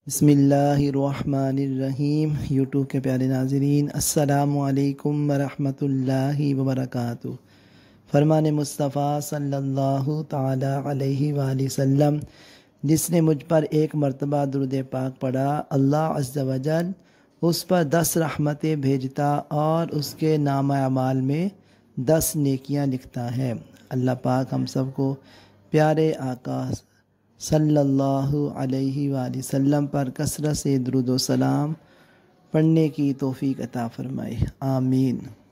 बिस्मिल्लाहिर्रहमानिर्रहीम। यूट्यूब के प्यारे नाज़रीन, अस्सलामुअलैकुम वरहमतुल्लाहि वबरकातुहू। फरमान मुस्तफ़ा सल्लल्लाहु ताला अलैहि वसल्लम, जिसने मुझ पर एक मरतबा दुरूद पाक पढ़ा, अल्लाह अज़्ज़ व जल उस पर 10 रहमतें भेजता और उसके नामा अमाल में 10 नेकियां लिखता है। अल्लाह पाक हम सबको प्यारे आका सल्लल्लाहु अलैहि वसल्लम पर कसरत से दुरूद व सलाम पढ़ने की तौफीक अता फ़रमाए। आमीन।